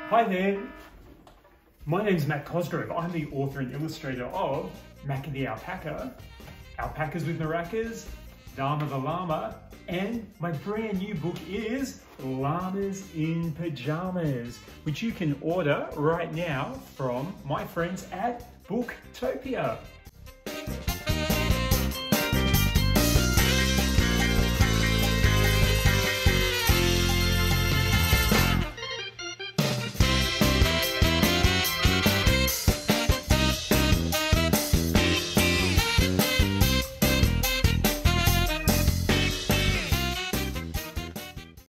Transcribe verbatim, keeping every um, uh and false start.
Hi there, my name's Matt Cosgrove. I'm the author and illustrator of Macca the Alpaca, Alpacas with Maracas, Dharma the Llama, and my brand new book is Llamas in Pajamas, which you can order right now from my friends at Booktopia.